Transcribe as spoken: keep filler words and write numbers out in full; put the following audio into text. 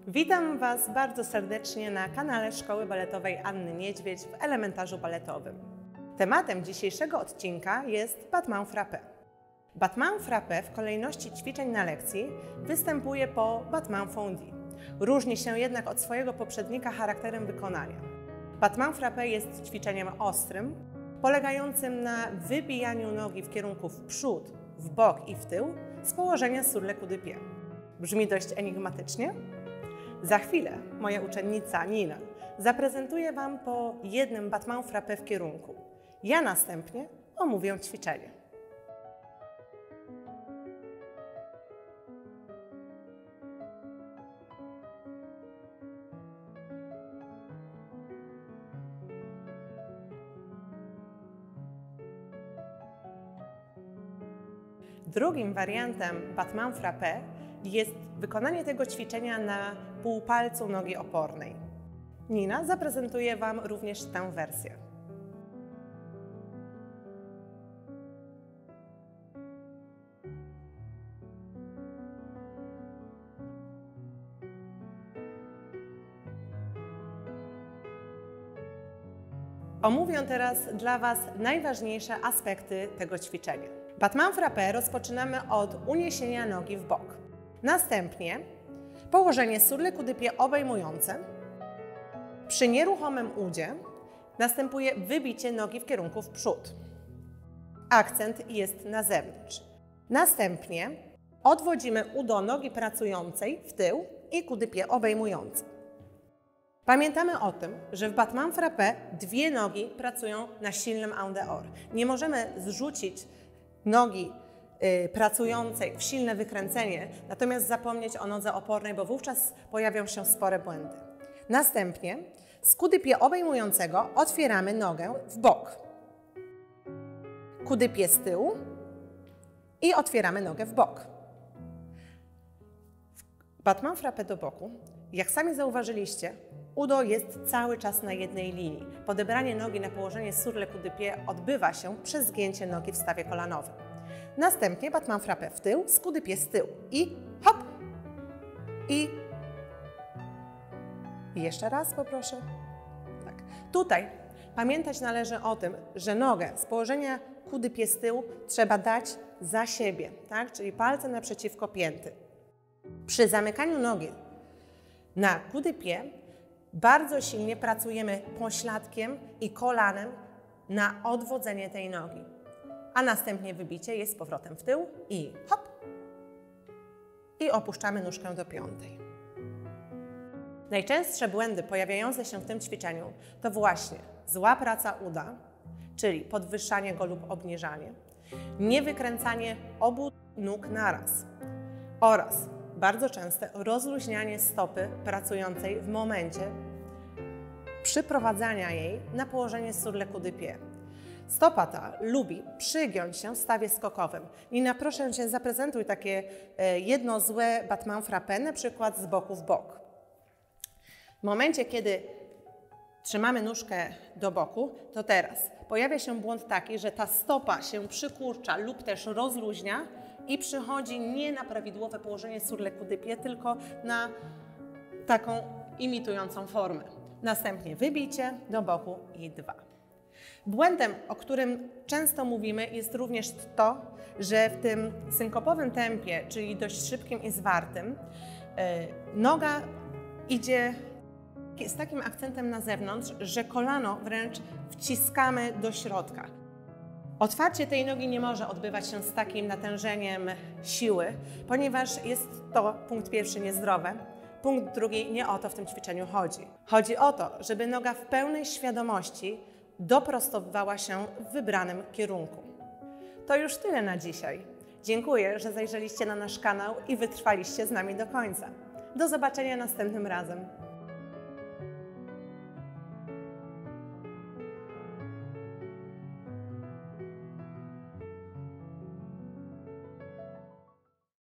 Witam Was bardzo serdecznie na kanale Szkoły Baletowej Anny Niedźwiedź w elementarzu baletowym. Tematem dzisiejszego odcinka jest battement frappé. Battement frappé w kolejności ćwiczeń na lekcji występuje po battement fondu. Różni się jednak od swojego poprzednika charakterem wykonania. Battement frappé jest ćwiczeniem ostrym, polegającym na wybijaniu nogi w kierunku w przód, w bok i w tył z położenia sur le coup de pied. Brzmi dość enigmatycznie? Za chwilę moja uczennica Nina zaprezentuje Wam po jednym battement frappé w kierunku. Ja następnie omówię ćwiczenie. Drugim wariantem battement frappé jest wykonanie tego ćwiczenia na półpalcu nogi opornej. Nina zaprezentuje Wam również tę wersję. Omówię teraz dla Was najważniejsze aspekty tego ćwiczenia. Battement frappé rozpoczynamy od uniesienia nogi w bok. Następnie położenie sur le coup de pied obejmujące. Przy nieruchomym udzie następuje wybicie nogi w kierunku w przód. Akcent jest na zewnątrz. Następnie odwodzimy udo nogi pracującej w tył i coup de pied obejmujący. Pamiętamy o tym, że w battement frappé dwie nogi pracują na silnym en dehors. Nie możemy zrzucić nogi y, pracującej w silne wykręcenie, natomiast zapomnieć o nodze opornej, bo wówczas pojawią się spore błędy. Następnie z coup de pied obejmującego otwieramy nogę w bok. Coup de pied z tyłu i otwieramy nogę w bok. W battement frappé do boku, jak sami zauważyliście, udo jest cały czas na jednej linii. Podebranie nogi na położenie sur le coup de pied odbywa się przez zgięcie nogi w stawie kolanowym. Następnie battement frappé w tył, z coup de pied z tyłu i hop! I, I jeszcze raz poproszę. Tak. Tutaj pamiętać należy o tym, że nogę z położenia coup de pied z tyłu trzeba dać za siebie, tak? Czyli palce naprzeciwko pięty. Przy zamykaniu nogi na coup de pied bardzo silnie pracujemy pośladkiem i kolanem na odwodzenie tej nogi, a następnie wybicie jest z powrotem w tył i hop! I opuszczamy nóżkę do piątej. Najczęstsze błędy pojawiające się w tym ćwiczeniu to właśnie zła praca uda, czyli podwyższanie go lub obniżanie, niewykręcanie obu nóg naraz oraz bardzo częste rozluźnianie stopy pracującej w momencie przyprowadzania jej na położenie sur le coup de pied. Stopa ta lubi przygiąć się w stawie skokowym. Nina, proszę Cię, zaprezentuj takie jedno złe battement frappé, na przykład z boku w bok. W momencie, kiedy trzymamy nóżkę do boku, to teraz pojawia się błąd taki, że ta stopa się przykurcza lub też rozluźnia i przychodzi nie na prawidłowe położenie sur le coup de pied, tylko na taką imitującą formę. Następnie wybicie do boku i dwa. Błędem, o którym często mówimy, jest również to, że w tym synkopowym tempie, czyli dość szybkim i zwartym, noga idzie z takim akcentem na zewnątrz, że kolano wręcz wciskamy do środka. Otwarcie tej nogi nie może odbywać się z takim natężeniem siły, ponieważ jest to punkt pierwszy niezdrowe, punkt drugi nie o to w tym ćwiczeniu chodzi. Chodzi o to, żeby noga w pełnej świadomości doprostowywała się w wybranym kierunku. To już tyle na dzisiaj. Dziękuję, że zajrzeliście na nasz kanał i wytrwaliście z nami do końca. Do zobaczenia następnym razem.